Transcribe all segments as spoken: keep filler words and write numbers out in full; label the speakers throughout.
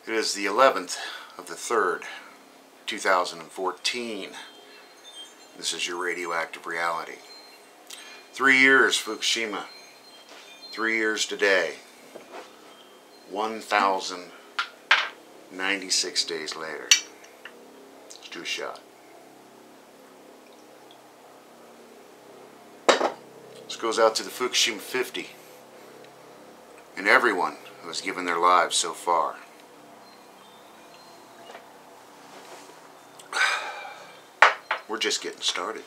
Speaker 1: It is the eleventh of the third, two thousand fourteen. This is your Radioactive Reality. Three years, Fukushima. Three years today. one thousand ninety-six days later. Let's do a shot. This goes out to the Fukushima fifty and everyone who has given their lives so far. We're just getting started.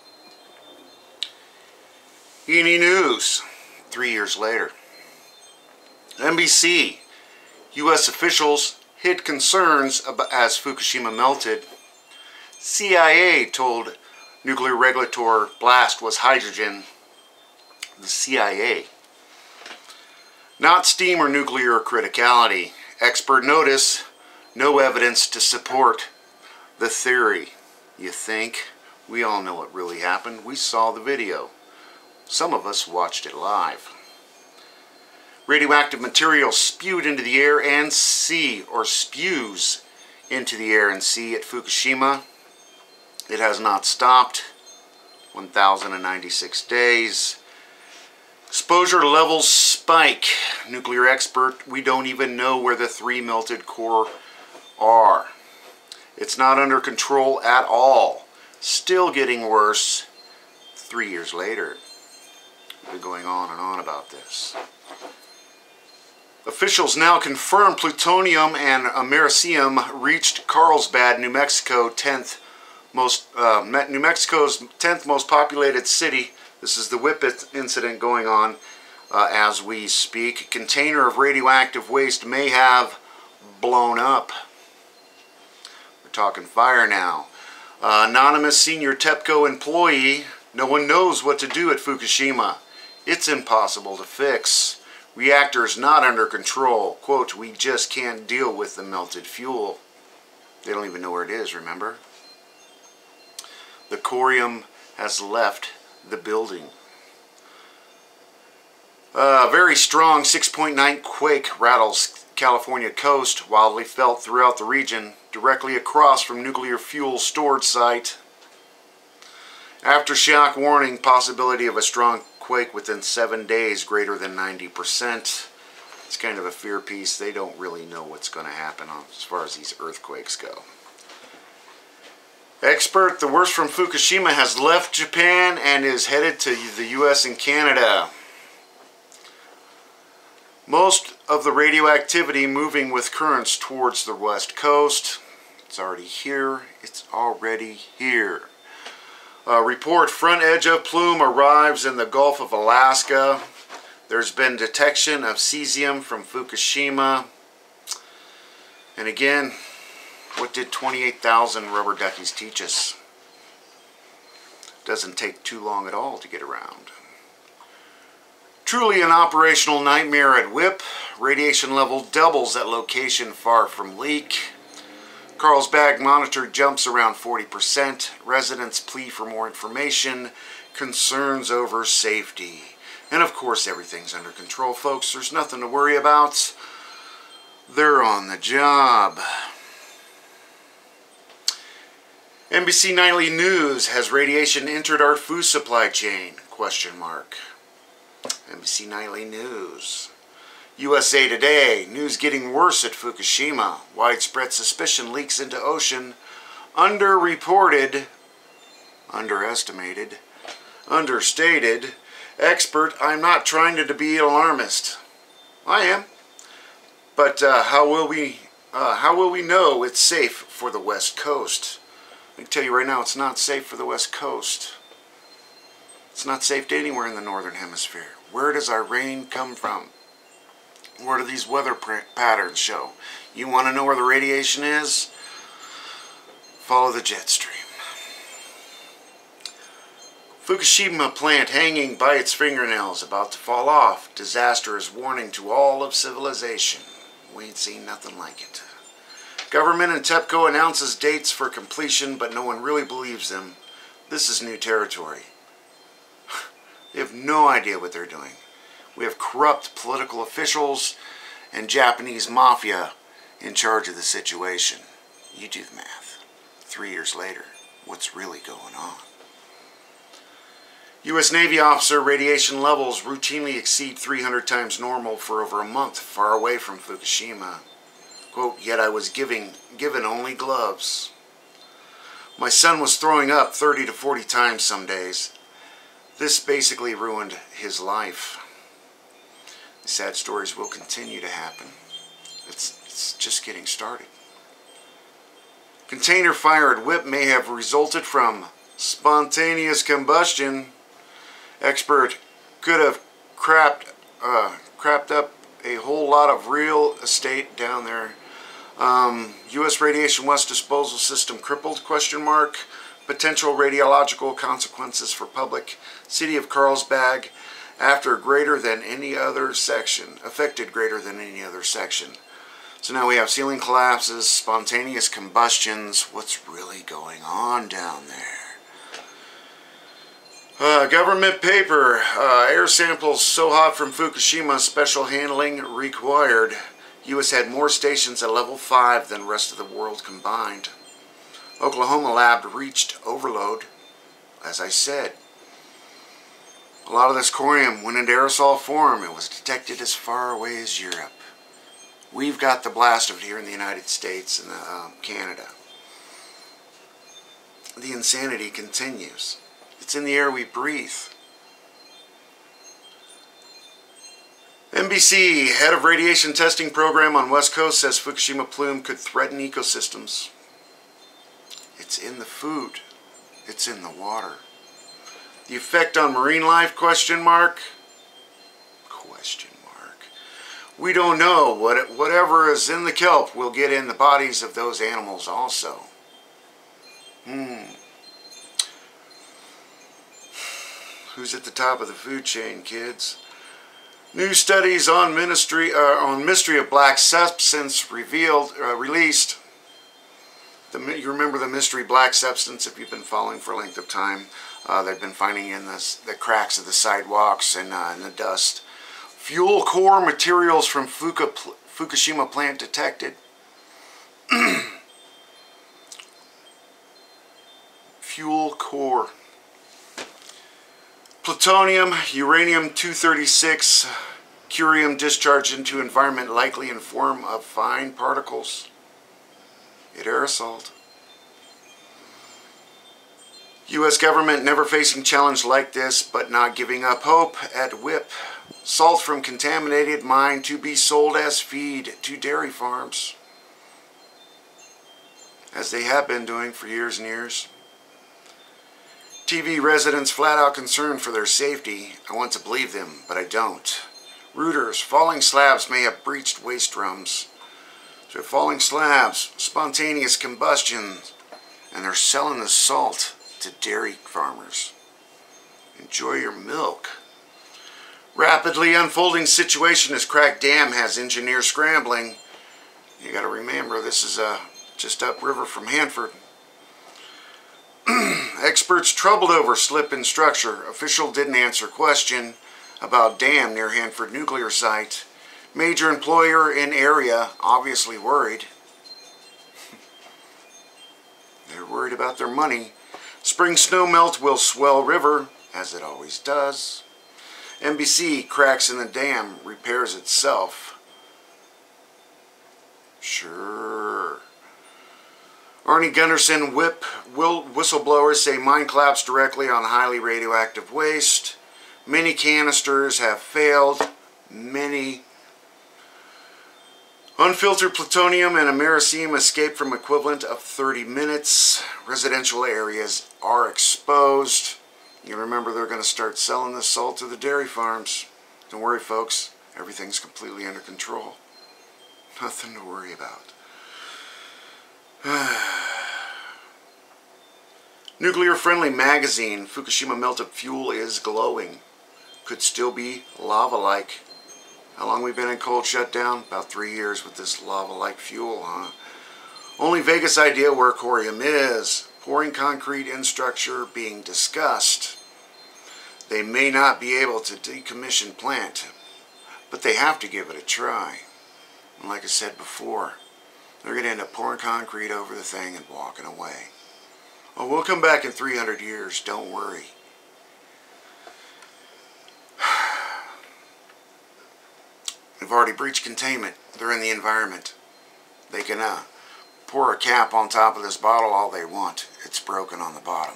Speaker 1: E and E News, three years later. N B C, U S officials hid concerns about as Fukushima melted. C I A told nuclear regulator blast was hydrogen. The C I A. Not steam or nuclear criticality. Expert notice, no evidence to support the theory. You think? We all know what really happened. We saw the video. Some of us watched it live. Radioactive material spewed into the air and sea, or spews into the air and sea at Fukushima. It has not stopped. one thousand ninety-six days. Exposure levels spike. Nuclear expert, we don't even know where the three melted core are. It's not under control at all. Still getting worse three years later. We've been going on and on about this. Officials now confirm plutonium and Americium reached Carlsbad, New Mexico, tenth most uh, New Mexico's tenth most populated city. This is the Whippet incident going on uh, as we speak. A container of radioactive waste may have blown up. We're talking fire now. Uh, anonymous Senior Tepco Employee. No one knows what to do at Fukushima. It's impossible to fix. Reactors not under control. Quote, we just can't deal with the melted fuel. They don't even know where it is, remember? The corium has left the building. A uh, very strong six point nine quake rattles California coast, wildly felt throughout the region, directly across from nuclear fuel storage site. Aftershock warning, possibility of a strong quake within seven days, greater than ninety percent. It's kind of a fear piece. They don't really know what's going to happen on, as far as these earthquakes go. Expert, the worst from Fukushima has left Japan and is headed to the U S and Canada. Most of the radioactivity moving with currents towards the west coast. It's already here. It's already here. Uh, report, front edge of plume arrives in the Gulf of Alaska. There's been detection of cesium from Fukushima. And again, what did twenty-eight thousand rubber duckies teach us? Doesn't take too long at all to get around. Truly an operational nightmare at W I P. Radiation level doubles at location far from leak. Carlsbad monitor jumps around forty percent. Residents plea for more information. Concerns over safety. And of course everything's under control, folks. There's nothing to worry about. They're on the job. N B C Nightly News, has radiation entered our food supply chain? Question mark. N B C Nightly News. U S A Today, news getting worse at Fukushima. Widespread suspicion leaks into ocean. Underreported, underestimated, understated. Expert, I'm not trying to be alarmist. I am. But uh, how will we uh, how will we know it's safe for the West Coast? I can tell you right now, it's not safe for the West Coast. It's not safe to anywhere in the Northern Hemisphere. Where does our rain come from? Where do these weather patterns show? You want to know where the radiation is? Follow the jet stream. Fukushima plant hanging by its fingernails, about to fall off. Disaster is warning to all of civilization. We ain't seen nothing like it. Government and Tepco announces dates for completion, but no one really believes them. This is new territory. They have no idea what they're doing. We have corrupt political officials and Japanese mafia in charge of the situation. You do the math. Three years later, what's really going on? U S Navy officer radiation levels routinely exceed three hundred times normal for over a month far away from Fukushima. Quote, yet I was giving, given only gloves. My son was throwing up thirty to forty times some days. This basically ruined his life. The sad stories will continue to happen. It's, it's just getting started. Container fire at W I P may have resulted from spontaneous combustion. Expert could have crapped, uh, crapped up a whole lot of real estate down there. Um, U S radiation waste disposal system crippled, question mark. Potential radiological consequences for public. City of Carlsbad after greater than any other section. Affected greater than any other section. So now we have ceiling collapses, spontaneous combustions. What's really going on down there? Uh, government paper. Uh, air samples so hot from Fukushima, special handling required. U S had more stations at level five than the rest of the world combined. Oklahoma lab reached overload, as I said. A lot of this corium went into aerosol form. It was detected as far away as Europe. We've got the blast of it here in the United States and uh, Canada. The insanity continues. It's in the air we breathe. N B C, head of radiation testing program on West Coast, says Fukushima plume could threaten ecosystems. It's in the food. It's in the water. The effect on marine life, question mark? Question mark. We don't know. What, whatever is in the kelp will get in the bodies of those animals also. Hmm. Who's at the top of the food chain, kids? New studies on ministry uh, on mystery of black substance revealed uh, released. The, you remember the mystery black substance if you've been following for a length of time. Uh, they've been finding in the, the cracks of the sidewalks and uh, in the dust. Fuel core materials from Fuku, Fukushima plant detected. Fuel core. Plutonium, uranium two thirty-six, curium discharged into environment likely in form of fine particles. It aerosoled. U S government never facing challenge like this, but not giving up hope at W I P. Salt from contaminated mine to be sold as feed to dairy farms. As they have been doing for years and years. T V residents flat out concerned for their safety. I want to believe them, but I don't. Rooters, falling slabs may have breached waste drums. So falling slabs, spontaneous combustion, and they're selling the salt to dairy farmers. Enjoy your milk. Rapidly unfolding situation as cracked dam has engineers scrambling. You got to remember this is uh, just upriver from Hanford. Experts troubled over slip in structure. Official didn't answer question about dam near Hanford nuclear site. Major employer in area obviously worried. They're worried about their money. Spring snow melt will swell river, as it always does. N B C, cracks in the dam, repairs itself. Sure. Arnie Gunderson, whip, will, whistleblowers say mine collapsed directly on highly radioactive waste. Many canisters have failed. Many. Unfiltered plutonium and Americium escaped from equivalent of thirty minutes. Residential areas are exposed. You remember they're going to start selling this salt to the dairy farms. Don't worry, folks. Everything's completely under control. Nothing to worry about. Nuclear-friendly magazine. Fukushima melted fuel is glowing. Could still be lava-like. How long we've been in cold shutdown? About three years with this lava-like fuel, huh? Only Vegas idea where corium is. Pouring concrete in structure being discussed. They may not be able to decommission plant, but they have to give it a try. And like I said before, They're going to end up pouring concrete over the thing and walking away. Oh, we'll come back in three hundred years, don't worry. They've already breached containment. They're in the environment. They can uh, pour a cap on top of this bottle all they want. It's broken on the bottom.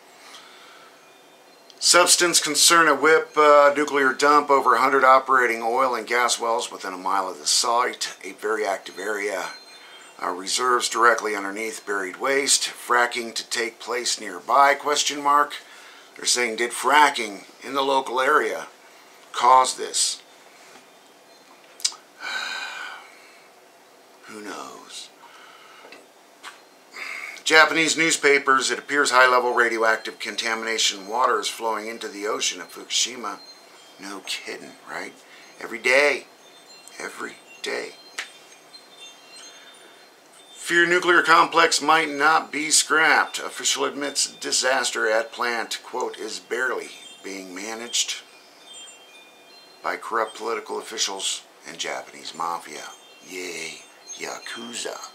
Speaker 1: Substance concern at Whip uh, nuclear dump. Over one hundred operating oil and gas wells within a mile of the site. A very active area. Uh, reserves directly underneath buried waste. Fracking to take place nearby? Question mark. They're saying, did fracking in the local area cause this? Who knows? Japanese newspapers, it appears high-level radioactive contamination water is flowing into the ocean at Fukushima. No kidding, right? Every day. Every day. Fear nuclear complex might not be scrapped. Official admits disaster at plant, quote, is barely being managed by corrupt political officials and Japanese mafia. Yay, Yakuza.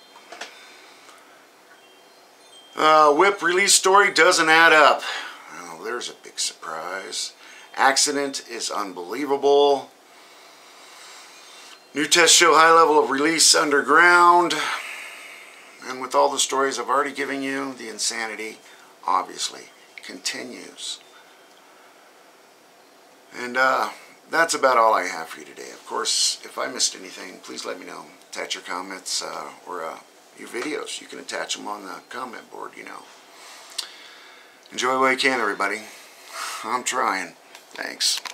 Speaker 1: Uh, Whip release story doesn't add up. Oh, there's a big surprise. Accident is unbelievable. New tests show high level of release underground. And with all the stories I've already given you, the insanity obviously continues. And uh, that's about all I have for you today. Of course, if I missed anything, please let me know. Attach your comments uh, or uh, your videos. You can attach them on the comment board, you know. Enjoy while you can, everybody. I'm trying. Thanks.